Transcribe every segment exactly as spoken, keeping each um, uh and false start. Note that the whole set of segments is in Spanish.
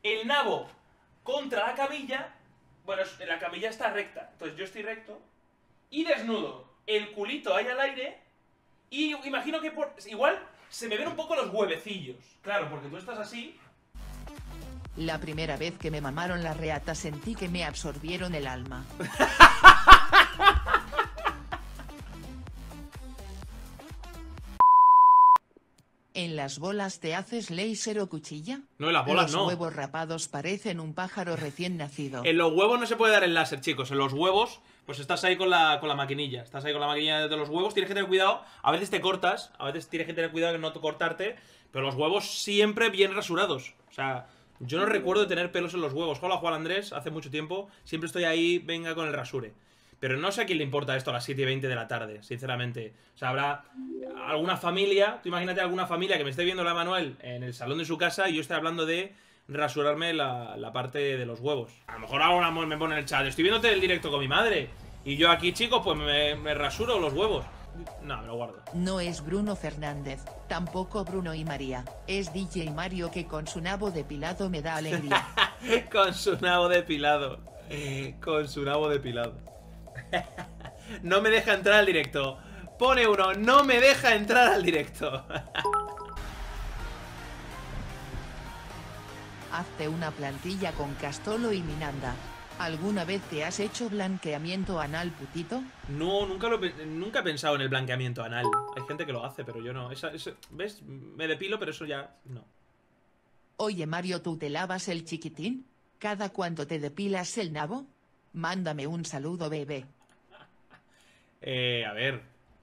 el nabo contra la camilla. Bueno, la camilla está recta, entonces yo estoy recto y desnudo, el culito ahí al aire. Y imagino que por... igual se me ven un poco los huevecillos. Claro, porque tú estás así. La primera vez que me mamaron la reata sentí que me absorbieron el alma. ¿En las bolas te haces láser o cuchilla? No, en las bolas los no. Los huevos rapados parecen un pájaro recién nacido. En los huevos no se puede dar el láser, chicos. En los huevos, pues estás ahí con la, con la maquinilla. Estás ahí con la maquinilla de los huevos. Tienes que tener cuidado. A veces te cortas. A veces tienes que tener cuidado de no cortarte. Pero los huevos siempre bien rasurados. O sea, yo no recuerdo de tener pelos en los huevos. Hola, Juan Andrés. Hace mucho tiempo. Siempre estoy ahí, venga con el rasure. Pero no sé a quién le importa esto a las siete y veinte de la tarde, sinceramente. O sea, habrá alguna familia, tú imagínate alguna familia que me esté viendo la Manuel en el salón de su casa y yo estoy hablando de rasurarme la, la parte de los huevos. A lo mejor ahora me pone en el chat, estoy viéndote el directo con mi madre. Y yo aquí, chicos, pues me, me rasuro los huevos. No, me lo guardo. No es Bruno Fernández, tampoco Bruno y María. Es D J Mario que con su nabo depilado me da alegría. Con su nabo depilado. Con su nabo depilado. No me deja entrar al directo. Pone uno, no me deja entrar al directo. Hazte una plantilla con Castolo y Minanda. ¿Alguna vez te has hecho blanqueamiento anal, putito? No, nunca, lo, nunca he pensado en el blanqueamiento anal. Hay gente que lo hace, pero yo no. Esa, esa, ¿ves? Me depilo, pero eso ya no. Oye Mario, ¿tú te lavas el chiquitín? ¿Cada cuánto te depilas el nabo? Mándame un saludo, bebé. Eh, a ver.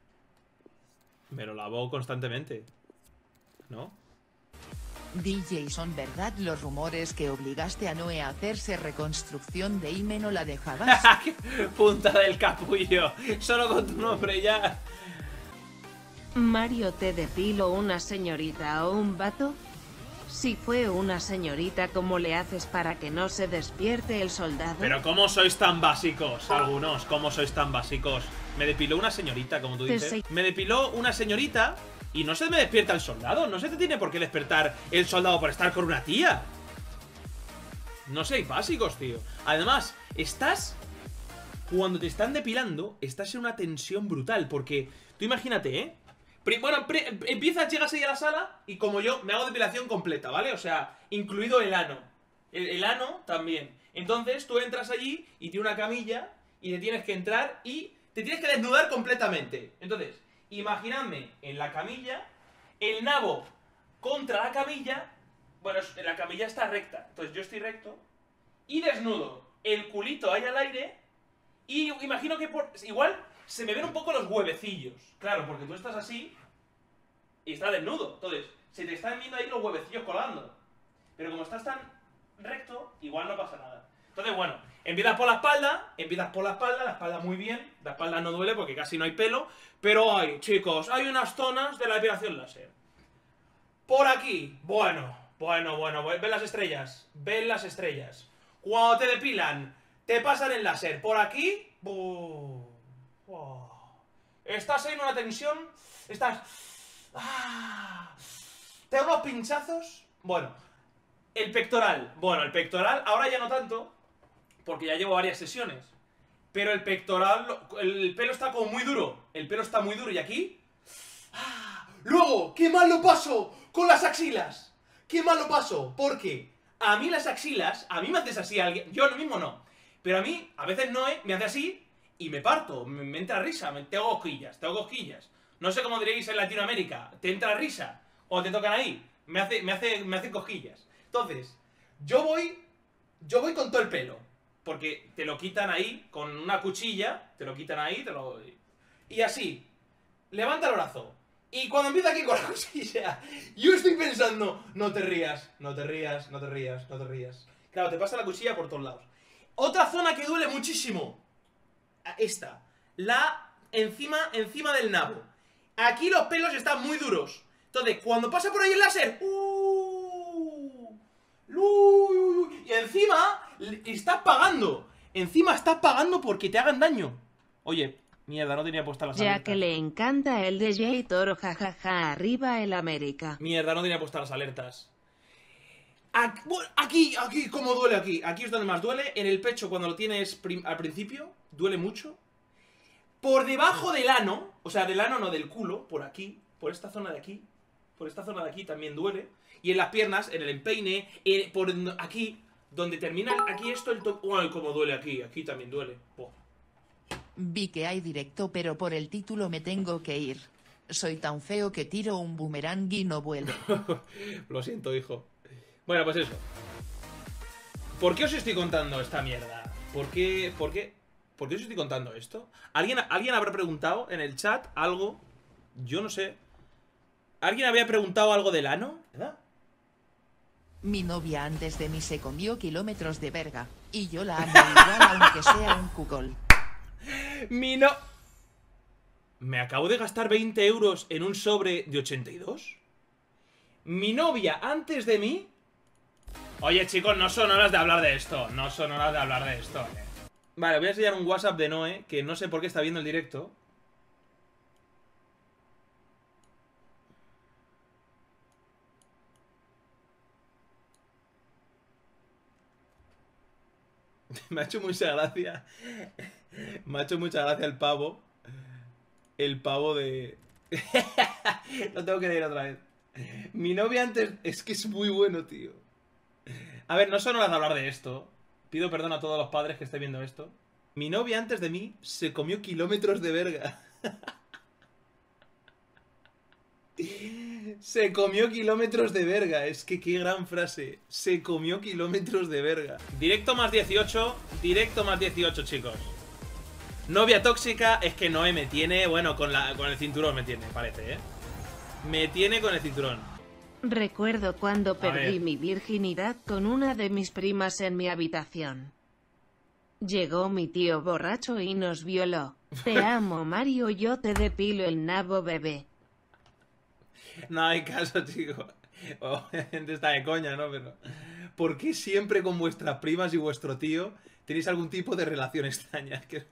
Me lo lavo constantemente, ¿no? D J, ¿son verdad los rumores que obligaste a Noé a hacerse reconstrucción de Ime no la dejabas? Punta del capullo. Solo con tu nombre ya. Mario, ¿te depilo una señorita o un vato? Si fue una señorita, ¿cómo le haces para que no se despierte el soldado? Pero ¿cómo sois tan básicos? Algunos, ¿cómo sois tan básicos? Me depiló una señorita, como tú dices. Me depiló una señorita y no se me despierta el soldado. No se te tiene por qué despertar el soldado por estar con una tía. No seáis básicos, tío. Además, estás... Cuando te están depilando, estás en una tensión brutal. Porque, tú imagínate, ¿eh? Bueno, empiezas, llegas ahí a la sala y como yo, me hago depilación completa, ¿vale? O sea, incluido el ano. El, el ano también. Entonces, tú entras allí y tiene una camilla y te tienes que entrar y te tienes que desnudar completamente. Entonces, imaginadme en la camilla, el nabo contra la camilla. Bueno, la camilla está recta, entonces yo estoy recto y desnudo, el culito ahí al aire. Y imagino que por... igual se me ven un poco los huevecillos. Claro, porque tú estás así y está desnudo. Entonces, se te están viendo ahí los huevecillos colgando. Pero como estás tan recto, igual no pasa nada. Entonces, bueno, empiezas por la espalda, empiezas por la espalda, la espalda muy bien. La espalda no duele porque casi no hay pelo. Pero hay, chicos, hay unas zonas de la depilación láser. Por aquí, bueno, bueno, bueno, ven las estrellas, ven las estrellas. Cuando te depilan, te pasan el láser. Por aquí, uh, uh, estás ahí en una tensión, estás... Ah, te da unos pinchazos. Bueno, el pectoral. Bueno, el pectoral, ahora ya no tanto, porque ya llevo varias sesiones. Pero el pectoral, el pelo está como muy duro. El pelo está muy duro y aquí... Ah, luego, qué mal lo paso con las axilas. Qué mal lo paso, porque a mí las axilas, a mí me haces así a alguien, yo lo mismo no. Pero a mí, a veces Noé me hace así y me parto, me, me entra risa, me, tengo cosquillas, tengo cosquillas. No sé cómo diréis en Latinoamérica, ¿te entra risa? O te tocan ahí, me hace, me hace, me hace cosquillas. Entonces, yo voy, yo voy con todo el pelo, porque te lo quitan ahí, con una cuchilla, te lo quitan ahí, te lo... Y así, levanta el brazo. Y cuando empieza aquí con la cuchilla, yo estoy pensando, no te rías, no te rías, no te rías, no te rías. Claro, te pasa la cuchilla por todos lados. Otra zona que duele muchísimo. Esta. La encima, encima del nabo. Aquí los pelos están muy duros. Entonces, cuando pasa por ahí el láser... Uh, uh, uh, y encima estás pagando. Encima estás pagando porque te hagan daño. Oye, mierda, no tenía puesta las alertas. Ya que le encanta el D J Toro, jajaja, arriba el América. Mierda, no tenía puesta las alertas. Aquí, aquí, ¿cómo duele aquí? Aquí es donde más duele. En el pecho cuando lo tienes al principio, duele mucho. Por debajo del ano, o sea, del ano no, del culo, por aquí, por esta zona de aquí, por esta zona de aquí también duele. Y en las piernas, en el empeine, en, por aquí, donde termina aquí esto, el top... ¡Uy, cómo duele aquí! Aquí también duele. Oh. Vi que hay directo, pero por el título me tengo que ir. Soy tan feo que tiro un boomerang y no vuelo. Lo siento, hijo. Bueno, pues eso. ¿Por qué os estoy contando esta mierda? ¿Por qué? ¿Por qué? ¿Por qué os estoy contando esto? ¿Alguien, ¿Alguien habrá preguntado en el chat algo? Yo no sé. ¿Alguien había preguntado algo del ano? ¿Verdad? Mi novia antes de mí se comió kilómetros de verga. Y yo la amo igual aunque sea un cucol. Mi no... ¿Me acabo de gastar veinte euros en un sobre de ochenta y dos? Mi novia antes de mí... Oye, chicos, no son horas de hablar de esto. No son horas de hablar de esto, eh. Vale, voy a enseñar un WhatsApp de Noé, que no sé por qué está viendo el directo. Me ha hecho mucha gracia. Me ha hecho mucha gracia el pavo. El pavo de... Lo tengo que leer otra vez. Mi novia antes... Es que es muy bueno, tío. A ver, no son horas de hablar de esto. Pido perdón a todos los padres que estén viendo esto. Mi novia antes de mí se comió kilómetros de verga. Se comió kilómetros de verga. Es que qué gran frase. Se comió kilómetros de verga. Directo más dieciocho. Directo más dieciocho, chicos. Novia tóxica. Es que Noé me tiene... Bueno, con, la, con el cinturón me tiene, parece, ¿eh? Me tiene con el cinturón. Recuerdo cuando perdí mi virginidad con una de mis primas en mi habitación. Llegó mi tío borracho y nos violó. Te amo, Mario, yo te depilo el nabo, bebé. No hay caso, chicos. Obviamente está de coña, ¿no? Pero... ¿por qué siempre con vuestras primas y vuestro tío tenéis algún tipo de relación extraña? Que...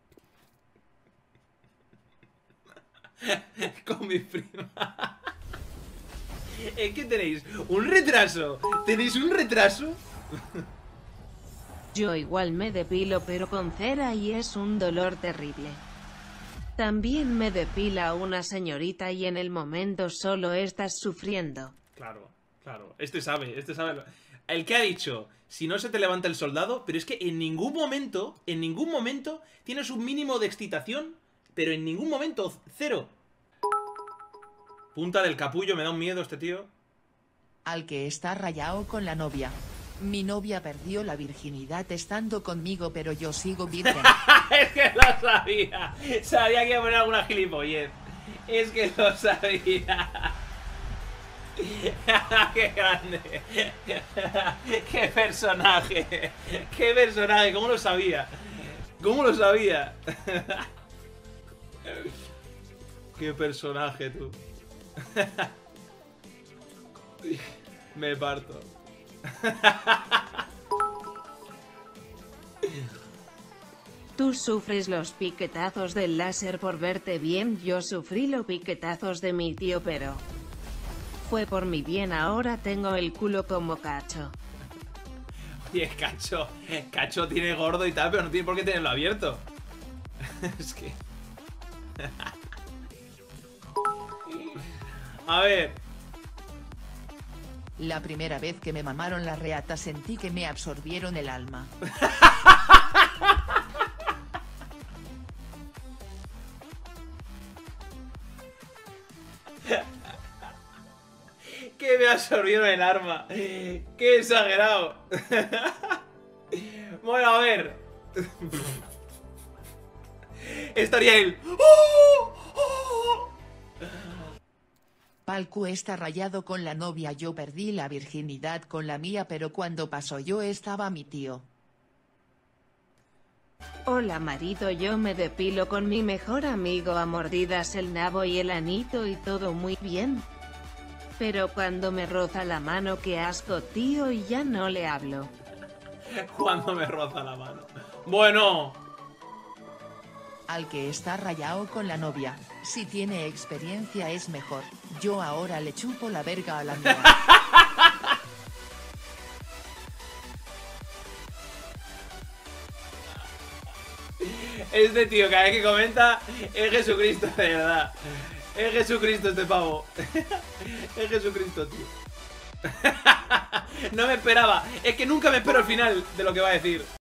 con mi prima... Es que tenéis un retraso. ¿Tenéis un retraso? Yo igual me depilo pero con cera y es un dolor terrible. También me depila una señorita y en el momento solo estás sufriendo. Claro, claro. Este sabe, este sabe. El que ha dicho, si no se te levanta el soldado, pero es que en ningún momento, en ningún momento tienes un mínimo de excitación, pero en ningún momento, cero. Punta del capullo, me da un miedo este tío. Al que está rayado con la novia. Mi novia perdió la virginidad estando conmigo, pero yo sigo virgen. Es que lo sabía. Sabía que iba a poner alguna gilipollez. Es que lo sabía. ¡Qué grande! ¡Qué personaje! ¡Qué personaje! ¿Cómo lo sabía? ¿Cómo lo sabía? ¡Qué personaje, tú! Me parto. Tú sufres los piquetazos del láser por verte bien, yo sufrí los piquetazos de mi tío, pero fue por mi bien, ahora tengo el culo como Cacho. Oye, Cacho, Cacho tiene gordo y tal, pero no tiene por qué tenerlo abierto. Es que... A ver. La primera vez que me mamaron la reata sentí que me absorbieron el alma. Que me absorbieron el arma. Qué exagerado. Bueno, a ver. Estaría él. ¡Oh! ¡Oh! Palcu está rayado con la novia, yo perdí la virginidad con la mía, pero cuando pasó yo estaba mi tío. Hola marido, yo me depilo con mi mejor amigo a mordidas el nabo y el anito y todo muy bien. Pero cuando me roza la mano, qué asco, tío, y ya no le hablo. Cuando me roza la mano. Bueno. Al que está rayado con la novia, si tiene experiencia es mejor. Yo ahora le chupo la verga a la mía. Este tío, cada vez que comenta, es Jesucristo, de verdad. Es Jesucristo este pavo. Es Jesucristo, tío. No me esperaba. Es que nunca me espero el final de lo que va a decir.